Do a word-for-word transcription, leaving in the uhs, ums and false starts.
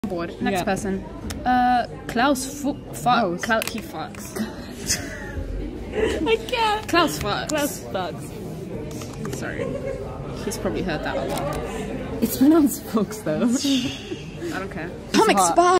Board. Next yeah. person. Uh, Klaus fu fuck. Klaus. He fucks. I can't. Klaus fucks. Klaus fucks. Sorry. He's probably heard that a lot. It's pronounced fucks though. I don't care. Comic Spy!